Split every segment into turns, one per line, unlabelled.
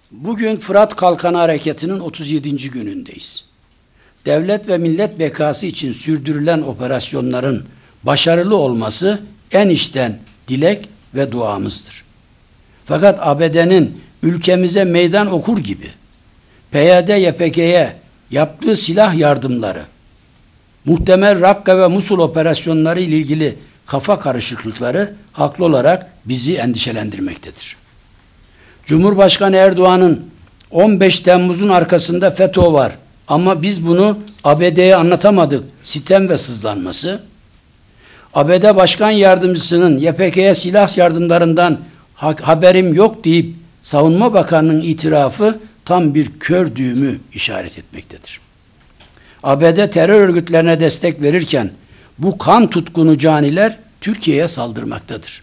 Bugün Fırat Kalkanı Harekatı'nın 37. günündeyiz. Devlet ve millet bekası için sürdürülen operasyonların başarılı olması en içten dilek ve duamızdır. Fakat ABD'nin ülkemize meydan okur gibi PYD-YPG'ye yaptığı silah yardımları, muhtemel Rakka ve Musul operasyonları ile ilgili kafa karışıklıkları haklı olarak bizi endişelendirmektedir. Cumhurbaşkanı Erdoğan'ın 15 Temmuz'un arkasında FETÖ var ama biz bunu ABD'ye anlatamadık sitem ve sızlanması, ABD Başkan Yardımcısının YPG'ye silah yardımlarından haberim yok deyip Savunma Bakanı'nın itirafı tam bir kör düğümü işaret etmektedir. ABD terör örgütlerine destek verirken bu kan tutkunu caniler Türkiye'ye saldırmaktadır.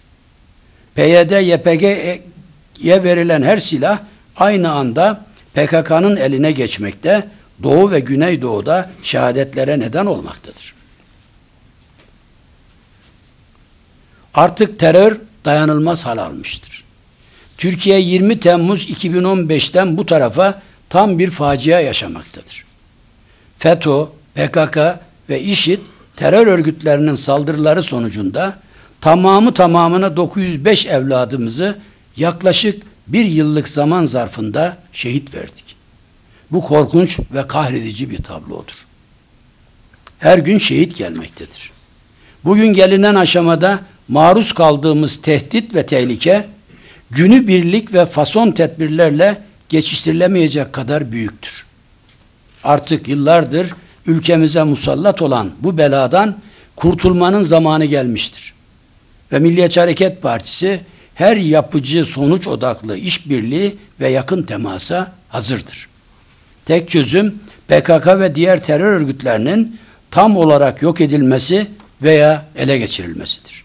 PYD-YPG'ye verilen her silah aynı anda PKK'nın eline geçmekte, Doğu ve Güneydoğu'da şehadetlere neden olmaktadır. Artık terör dayanılmaz hal almıştır. Türkiye 20 Temmuz 2015'ten bu tarafa tam bir facia yaşamaktadır. FETÖ, PKK ve IŞİD terör örgütlerinin saldırıları sonucunda tamamına 905 evladımızı yaklaşık bir yıllık zaman zarfında şehit verdik. Bu korkunç ve kahredici bir tablodur. Her gün şehit gelmektedir. Bugün gelinen aşamada maruz kaldığımız tehdit ve tehlike günübirlik ve fason tedbirlerle geçiştirilemeyecek kadar büyüktür. Artık yıllardır ülkemize musallat olan bu beladan kurtulmanın zamanı gelmiştir. Ve Milliyetçi Hareket Partisi her yapıcı sonuç odaklı işbirliği ve yakın temasa hazırdır. Tek çözüm PKK ve diğer terör örgütlerinin tam olarak yok edilmesi veya ele geçirilmesidir.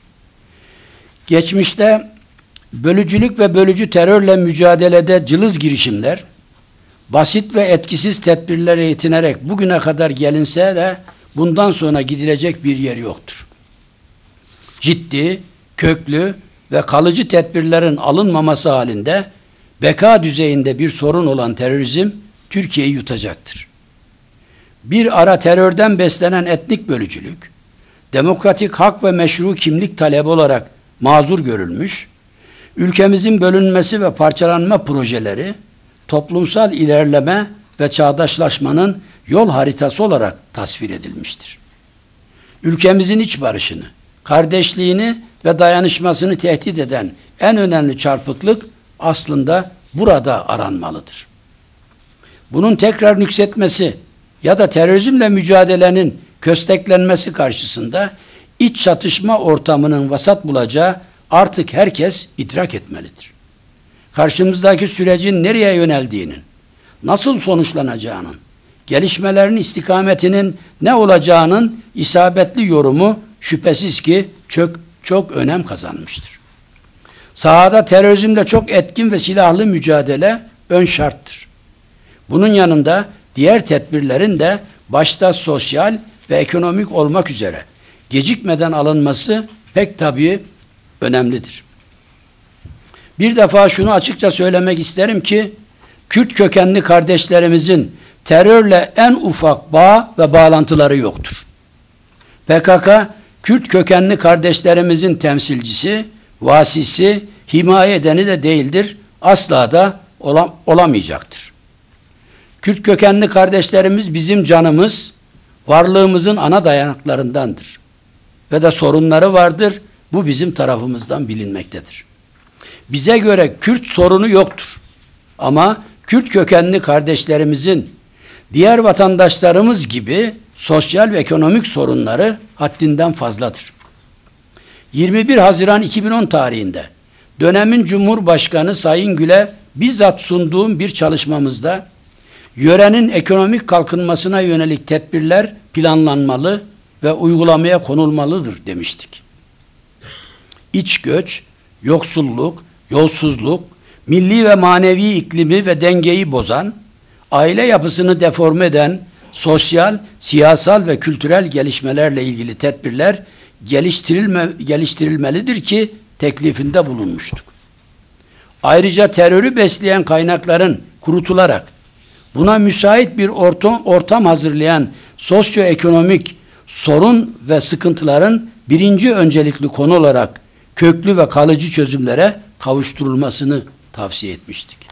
Geçmişte bölücülük ve bölücü terörle mücadelede cılız girişimler, basit ve etkisiz tedbirlere yetinerek bugüne kadar gelinse de bundan sonra gidilecek bir yer yoktur. Ciddi, köklü ve kalıcı tedbirlerin alınmaması halinde beka düzeyinde bir sorun olan terörizm Türkiye'yi yutacaktır. Bir ara terörden beslenen etnik bölücülük, demokratik hak ve meşru kimlik talebi olarak mazur görülmüş, ülkemizin bölünmesi ve parçalanma projeleri, toplumsal ilerleme ve çağdaşlaşmanın yol haritası olarak tasvir edilmiştir. Ülkemizin iç barışını, kardeşliğini ve dayanışmasını tehdit eden en önemli çarpıklık aslında burada aranmalıdır. Bunun tekrar nüksetmesi ya da terörizmle mücadelenin kösteklenmesi karşısında iç çatışma ortamının vasat bulacağı artık herkes idrak etmelidir. Karşımızdaki sürecin nereye yöneldiğinin, nasıl sonuçlanacağının, gelişmelerin istikametinin ne olacağının isabetli yorumu şüphesiz ki çok önem kazanmıştır. Sahada terörizmle çok etkin ve silahlı mücadele ön şarttır. Bunun yanında diğer tedbirlerin de başta sosyal ve ekonomik olmak üzere gecikmeden alınması pek tabii önemlidir. Bir defa şunu açıkça söylemek isterim ki Kürt kökenli kardeşlerimizin terörle en ufak bağ ve bağlantıları yoktur. PKK Kürt kökenli kardeşlerimizin temsilcisi, vasisi, himaye edeni de değildir, asla da olamayacaktır. Kürt kökenli kardeşlerimiz bizim canımız, varlığımızın ana dayanaklarındandır. Ve de sorunları vardır, bu bizim tarafımızdan bilinmektedir. Bize göre Kürt sorunu yoktur. Ama Kürt kökenli kardeşlerimizin diğer vatandaşlarımız gibi sosyal ve ekonomik sorunları haddinden fazladır. 21 Haziran 2010 tarihinde dönemin Cumhurbaşkanı Sayın Gül'e bizzat sunduğum bir çalışmamızda yörenin ekonomik kalkınmasına yönelik tedbirler planlanmalı ve uygulamaya konulmalıdır demiştik. İç göç, yoksulluk, yolsuzluk, milli ve manevi iklimi ve dengeyi bozan, aile yapısını deforme eden sosyal, siyasal ve kültürel gelişmelerle ilgili tedbirler geliştirilmelidir ki teklifinde bulunmuştuk. Ayrıca terörü besleyen kaynakların kurutularak buna müsait bir ortam hazırlayan sosyoekonomik sorun ve sıkıntıların birinci öncelikli konu olarak köklü ve kalıcı çözümlere kavuşturulmasını tavsiye etmiştik.